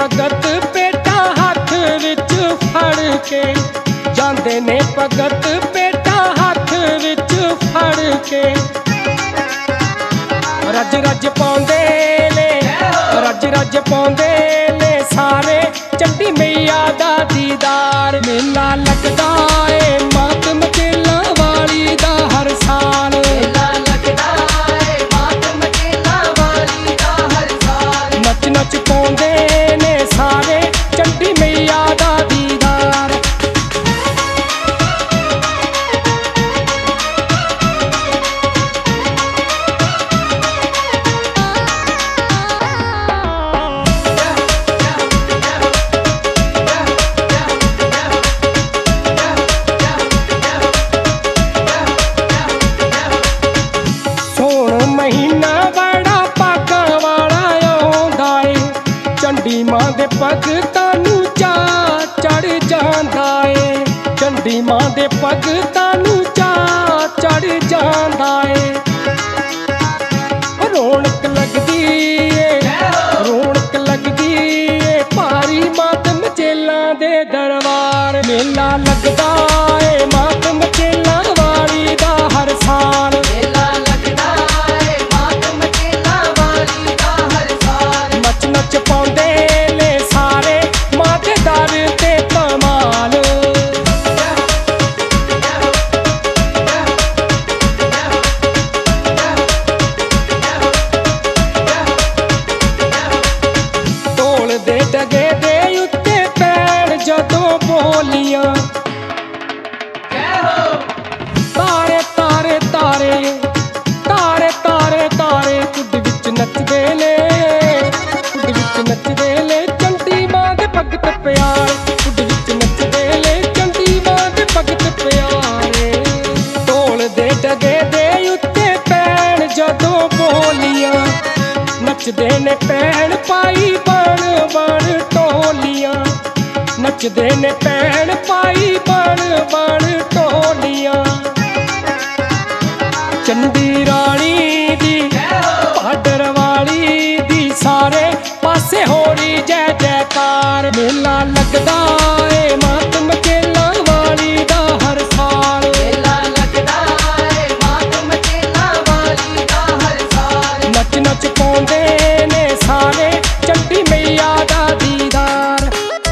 भगत PETA हाथ विच फड़ के, जांदे ने भगत पेटा हाथ विच फड़ के। रज रज पाउंदे ने, रज रज पाउंदे ने सारे चंडी मैया दा दीदार। मेला लगदा ए मात मचेला वाली दा हर साल, मेला लगदा ए मात मचेला वाली दा हर साल। नच नच पाउंदे ने सारे चंडी मैया दा दीदार। महीना बड़ा पागा वाला आउंदा ए, चंडी मां दे भगतां नूं चा चढ़ जांदा ए। चंडी मां दे भगतां नूं चा चढ़ जांदा ए। रौनक लगदी ए, रौनक लगदी ए भारी मात मचेलां दे दरबार। मेला लगदा ए मात मचेलां वाली दा हर साल, मेला लगदा ए मात मचेलां वाली दा हर साल। नच नच पाउंदे ने सारे मां दे दर ते कमाल। ढोल दे डगे दे उत्ते पैण जदों बोलियां, तारे तारे तारे तारे तारे तारे कुड विच नचदे ने, कुड विच नचदे ने चंडी मां दे भगत प्यार। कुड विच नचदे ने चंडी मां दे भगत प्यारे। ढोल दे डगे दे उत्ते पैण जदों बोलियां, नचदे ने पैण पाई बण बण ढोलियां। नचदे ने पैण पाई बण बण ढोलियां। चंडी रानी दी पाडर वाली दी सारे पासे हो रही जय जयकार। मेला लगदा ए मात मचेलां वाली दा हर साल, मेला लगदा ए मात मचेलां वाली दा हर साल। नच नच पाउंदे ने सारे चंडी मैया दा दीदार।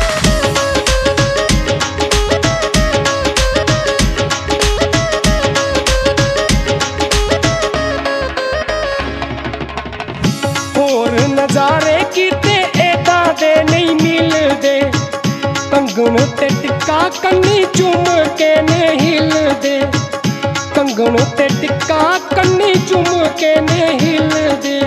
होर नजारे कीते एदा दे नहीं मिलदे, कंगन ते टिक्का कन्नी चुम के ने हिलदे। कंगन ते टिक्का कन्नी चुम के ने हिलदे।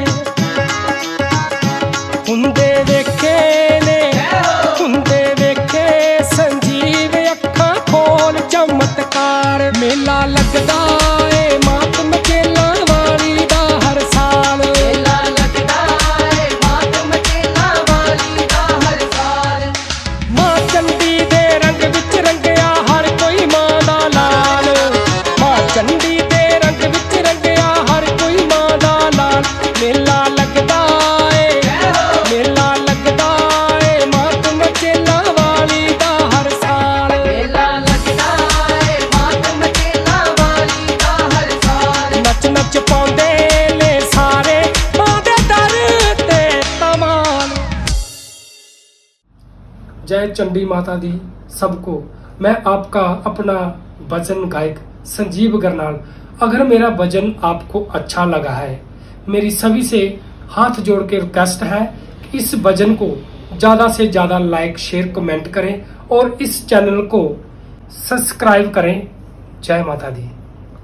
हुंदे वेखे ने, हुंदे वेखे संजीव अखां खोल चमत्कार। मेला लगदा ए मात मचेलां वाली दा हर साल, मेला लगदा ए मात मचेलां वाली दा हर साल। मां चंडी दे रंग विच रंगिया हर कोई मां दा लाल। मां चंडी दे रंग विच रंगिया हर कोई मां दा लाल। मेला लगदा ए, मेला लगदा ए मात मचेलां वाली दा हर साल, मेला लगदा ए मात मचेलां वाली दा हर साल। नच नच पाउंदे ने सारे मां दे दर ते कमाल। जय चंडी माता दी सबको। मैं आपका अपना भजन गायक संजीव गरनाल। अगर मेरा भजन आपको अच्छा लगा है, मेरी सभी से हाथ जोड़ के रिक्वेस्ट है कि इस भजन को ज्यादा से ज्यादा लाइक शेयर कमेंट करें और इस चैनल को सब्सक्राइब करें। जय माता दी।